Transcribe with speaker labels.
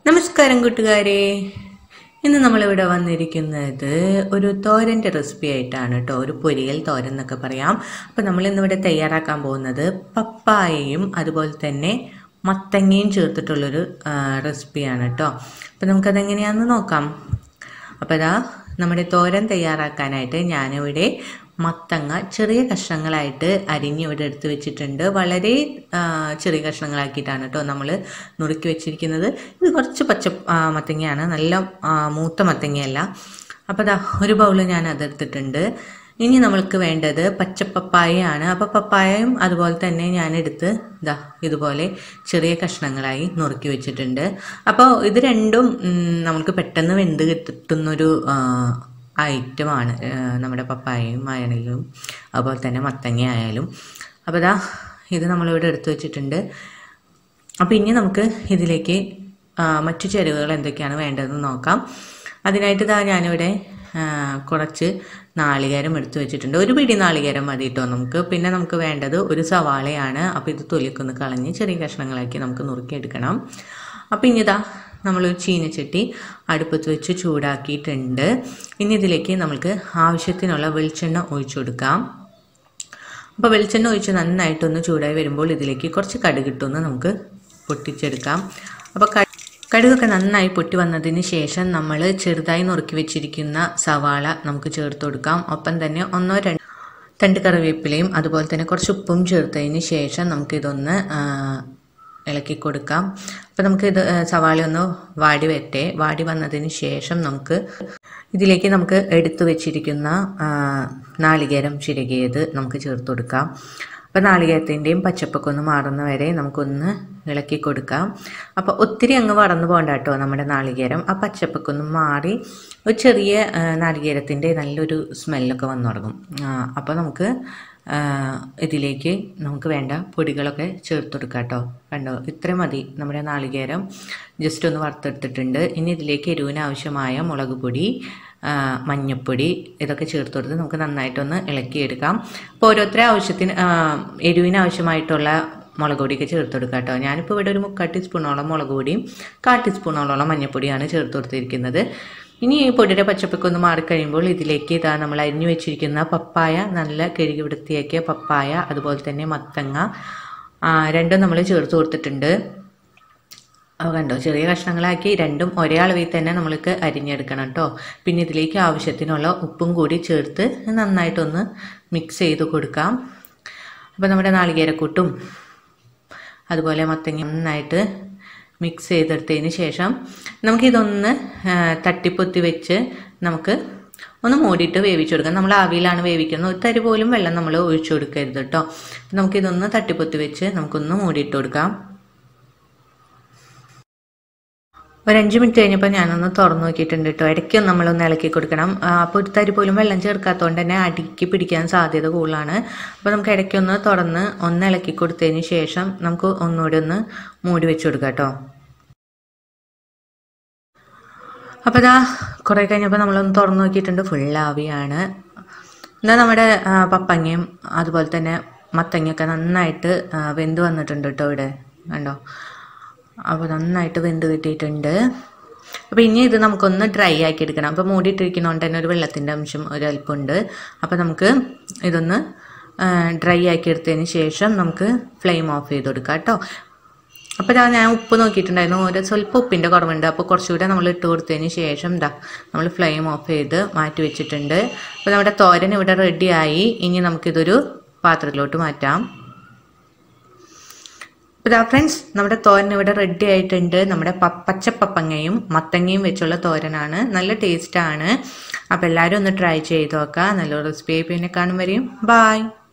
Speaker 1: നമസ്കാരം കൂട്ടുകാരെ. ഇന്ന് നമ്മളിവിടെ വന്നിരിക്കുന്നത് ഒരു തോരൻ്റെ റെസിപ്പി ആയിട്ടാണ് കേട്ടോ. ഒരു പൊരിയൽ തോരൻ എന്നൊക്കെ പറയാം. അപ്പോൾ നമ്മളിന്നിവിടെ തയ്യാറാക്കാൻ പോകുന്നത് പപ്പായയും അതുപോലെ തന്നെ മത്തങ്ങയും ചേർത്തിട്ടുള്ളൊരു റെസിപ്പിയാണ് കേട്ടോ. അപ്പോൾ നമുക്കതെങ്ങനെയാണെന്ന് നോക്കാം. അപ്പോൾ ഇതാ നമ്മുടെ തോരൻ തയ്യാറാക്കാനായിട്ട് ഞാനിവിടെ മത്തങ്ങ ചെറിയ കഷ്ണങ്ങളായിട്ട് അരിഞ്ഞ് ഇവിടെ എടുത്ത് വെച്ചിട്ടുണ്ട്. വളരെ ചെറിയ കഷ്ണങ്ങളാക്കിയിട്ടാണ് കേട്ടോ നമ്മൾ നുറുക്കി വെച്ചിരിക്കുന്നത്. ഇത് കുറച്ച് പച്ച മത്തങ്ങയാണ്, നല്ല മൂത്ത മത്തങ്ങയല്ല. അപ്പോൾ ദാ ഒരു ബൗള് ഞാൻ അതെടുത്തിട്ടുണ്ട്. ഇനി നമ്മൾക്ക് വേണ്ടത് പച്ചപ്പപ്പായയാണ്. അപ്പോൾ പപ്പായയും അതുപോലെ തന്നെ ഞാനെടുത്ത് ഇതാ ഇതുപോലെ ചെറിയ കഷ്ണങ്ങളായി നുറുക്കി വെച്ചിട്ടുണ്ട്. അപ്പോൾ ഇത് രണ്ടും നമുക്ക് പെട്ടെന്ന് വെന്ത് കിട്ടുന്നൊരു ഐറ്റമാണ് നമ്മുടെ പപ്പായയും ആയാലും അതുപോലെ തന്നെ മത്തങ്ങ ആയാലും. അപ്പോൾ ഇതാ ഇത് നമ്മളിവിടെ എടുത്തു വെച്ചിട്ടുണ്ട്. അപ്പോൾ ഇനി നമുക്ക് ഇതിലേക്ക് മറ്റു ചേരുവകൾ എന്തൊക്കെയാണ് വേണ്ടതെന്ന് നോക്കാം. അതിനായിട്ട് ഇതാ ഞാനിവിടെ കുറച്ച് നാളികേരം എടുത്തു വെച്ചിട്ടുണ്ട്. ഒരു പിടി നാളികേരം മതി കേട്ടോ നമുക്ക്. പിന്നെ നമുക്ക് വേണ്ടത് ഒരു സവാളയാണ്. അപ്പോൾ ഇത് തൊലിക്കൊന്ന് കളഞ്ഞ് ചെറിയ കഷ്ണങ്ങളാക്കി നമുക്ക് നുറുക്കിയെടുക്കണം. അപ്പോൾ ഇനി ഇതാ നമ്മളൊരു ചീനച്ചട്ടി അടുപ്പത്ത് വെച്ച് ചൂടാക്കിയിട്ടുണ്ട്. ഇനി ഇതിലേക്ക് നമുക്ക് ആവശ്യത്തിനുള്ള വെളിച്ചെണ്ണ ഒഴിച്ചു കൊടുക്കാം. അപ്പോൾ വെളിച്ചെണ്ണ ഒഴിച്ച് നന്നായിട്ടൊന്ന് ചൂടായി വരുമ്പോൾ ഇതിലേക്ക് കുറച്ച് കടുകിട്ടൊന്ന് നമുക്ക് പൊട്ടിച്ചെടുക്കാം. അപ്പോൾ കടുകൊക്കെ നന്നായി പൊട്ടി വന്നതിന് ശേഷം നമ്മൾ ചെറുതായി നുറുക്കി വെച്ചിരിക്കുന്ന സവാള നമുക്ക് ചേർത്ത് കൊടുക്കാം. ഒപ്പം തന്നെ ഒന്നോ രണ്ട് കറിവേപ്പിലയും അതുപോലെ തന്നെ കുറച്ച് ഉപ്പും ചേർത്തതിന് ശേഷം നമുക്കിതൊന്ന് ഇളക്കി കൊടുക്കാം. അപ്പോൾ നമുക്കിത് സവാള ഒന്ന് വാടി വരട്ടെ. വാടി വന്നതിന് ശേഷം ഇതിലേക്ക് നമുക്ക് എടുത്തു വെച്ചിരിക്കുന്ന നാളികേരം ചിരകിയത് നമുക്ക് ചേർത്ത് കൊടുക്കാം. അപ്പോൾ നാളികേരത്തിൻ്റെയും പച്ചപ്പൊക്കെ ഒന്ന് മാറുന്ന വരെ നമുക്കൊന്ന് ഇളക്കി കൊടുക്കാം. അപ്പോൾ ഒത്തിരി അങ്ങ് വറന്നു പോകണ്ട കേട്ടോ നമ്മുടെ നാളികേരം. ആ പച്ചപ്പൊക്കെ ഒന്ന് മാറി ഒരു ചെറിയ നാളികേരത്തിൻ്റെ നല്ലൊരു സ്മെല്ലൊക്കെ വന്നു തുടങ്ങും. അപ്പോൾ നമുക്ക് ഇതിലേക്ക് നമുക്ക് വേണ്ട പൊടികളൊക്കെ ചേർത്ത് കൊടുക്കാം കേട്ടോ. കണ്ടോ, ഇത്രയും മതി. നമ്മുടെ നാളികേരം ജസ്റ്റ് ഒന്ന് വറുത്തെടുത്തിട്ടുണ്ട്. ഇനി ഇതിലേക്ക് എരിവിന് ആവശ്യമായ മുളക് പൊടി, മഞ്ഞൾപ്പൊടി ഇതൊക്കെ ചേർത്ത് കൊടുത്ത് നമുക്ക് നന്നായിട്ടൊന്ന് ഇളക്കിയെടുക്കാം. അപ്പോൾ ഓരോരുത്തരുടെ ആവശ്യത്തിന് എരിവിന് ആവശ്യമായിട്ടുള്ള മുളക് പൊടിയൊക്കെ ചേർത്ത് കൊടുക്കാം കേട്ടോ. ഞാനിപ്പോൾ ഇവിടെ ഒരു 3/4 ടീസ്പൂണോളം മുളക് പൊടിയും 1/4 ടീസ്പൂണോളം മഞ്ഞൾപ്പൊടിയാണ് ചേർത്ത് കൊടുത്തിരിക്കുന്നത്. ഇനി ഈ പൊടിയുടെ പച്ചപ്പൊക്കെ ഒന്ന് മാറിക്കഴിയുമ്പോൾ ഇതിലേക്ക് ഇതാ നമ്മൾ അരിഞ്ഞു വെച്ചിരിക്കുന്ന പപ്പായ, നല്ല കഴുകി വൃത്തിയാക്കിയ പപ്പായ, അതുപോലെ തന്നെ മത്തങ്ങ രണ്ടും നമ്മൾ ചേർത്ത് കൊടുത്തിട്ടുണ്ട്. കണ്ടോ, ചെറിയ കഷ്ണങ്ങളാക്കി രണ്ടും ഒരേ അളവിൽ തന്നെ നമ്മൾക്ക് അരിഞ്ഞെടുക്കണം കേട്ടോ. പിന്നെ ഇതിലേക്ക് ആവശ്യത്തിനുള്ള ഉപ്പും കൂടി ചേർത്ത് നന്നായിട്ടൊന്ന് മിക്സ് ചെയ്ത് കൊടുക്കാം. അപ്പോൾ നമ്മുടെ നാളികേരക്കൂട്ടും അതുപോലെ മത്തങ്ങ നന്നായിട്ട് മിക്സ് ചെയ്തെടുത്തതിന് ശേഷം നമുക്കിതൊന്ന് തട്ടിപ്പൊത്തി വെച്ച് നമുക്ക് ഒന്ന് മൂടിയിട്ട് വേവിച്ചു കൊടുക്കാം. നമ്മൾ ആവിയിലാണ് വേവിക്കുന്നത്. ഒരു തരി പോലും വെള്ളം നമ്മൾ ഒഴിച്ചു കൊടുക്കരുത് കേട്ടോ. നമുക്കിതൊന്ന് തട്ടിപ്പൊത്തി വെച്ച് നമുക്കൊന്ന് മൂടിയിട്ട് കൊടുക്കാം. ഒരു 5 മിനിറ്റ് കഴിഞ്ഞപ്പോൾ ഞാനൊന്ന് തുറന്നു നോക്കിയിട്ടുണ്ട് കേട്ടോ. ഇടയ്ക്കൊന്ന് നമ്മളൊന്ന് ഇളക്കി കൊടുക്കണം. അപ്പോൾ ഒരു തരി പോലും വെള്ളം ചേർക്കാത്തതുകൊണ്ട് തന്നെ അടിക്ക് പിടിക്കാൻ സാധ്യത കൂടുതലാണ്. അപ്പോൾ നമുക്ക് ഇടയ്ക്കൊന്ന് തുറന്ന് ഒന്ന് ഇളക്കി കൊടുത്തതിന് ശേഷം നമുക്ക് ഒന്നുകൂടി ഒന്ന് മൂടി വെച്ച് കൊടുക്കാം കേട്ടോ. അപ്പോൾ ഇതാ കുറേ കഴിഞ്ഞപ്പോൾ നമ്മളൊന്ന് തുറന്നു നോക്കിയിട്ടുണ്ട്. ഫുൾ ആവിയാണ്. എന്നാൽ നമ്മുടെ പപ്പങ്ങയും അതുപോലെ തന്നെ മത്തങ്ങയൊക്കെ നന്നായിട്ട് വെന്ത് വന്നിട്ടുണ്ട് കേട്ടോ. ഇവിടെ കണ്ടോ, അപ്പോൾ നന്നായിട്ട് വെന്ത് കിട്ടിയിട്ടുണ്ട്. അപ്പോൾ ഇനി ഇത് നമുക്കൊന്ന് ഡ്രൈ ആക്കി എടുക്കണം. അപ്പോൾ മൂടിയിട്ടിരിക്കുന്നതുകൊണ്ട് തന്നെ ഒരു വെള്ളത്തിൻ്റെ അംശം ഒരല്പമുണ്ട്. അപ്പോൾ നമുക്ക് ഇതൊന്ന് ഡ്രൈ ആക്കി എടുത്തതിന് ശേഷം നമുക്ക് ഫ്ലെയിം ഓഫ് ചെയ്ത് കൊടുക്കാം കേട്ടോ. അപ്പോൾ ഞാൻ ഉപ്പ് നോക്കിയിട്ടുണ്ടായിരുന്നു, സ്വല്പം ഉപ്പിൻ്റെ കുറവുണ്ട്. അപ്പോൾ കുറച്ചുകൂടെ നമ്മൾ ഇട്ട് കൊടുത്തതിന് ശേഷം നമ്മൾ ഫ്ലെയിം ഓഫ് ചെയ്ത് മാറ്റി വെച്ചിട്ടുണ്ട്. അപ്പോൾ നമ്മുടെ തോരൻ ഇവിടെ റെഡിയായി. ഇനി നമുക്കിതൊരു പാത്രത്തിലോട്ട് മാറ്റാം. ഇതാ ഫ്രണ്ട്സ്, നമ്മുടെ തോരൻ ഇവിടെ റെഡി ആയിട്ടുണ്ട്. നമ്മുടെ പച്ചപ്പപ്പങ്ങയും മത്തങ്ങയും വെച്ചുള്ള തോരനാണ്. നല്ല ടേസ്റ്റാണ്. അപ്പോൾ എല്ലാവരും ഒന്ന് ട്രൈ ചെയ്ത് നോക്കാം. നല്ലൊരു റെസിപ്പി ആയി പിന്നെ കാണും വരെയും ബായ്.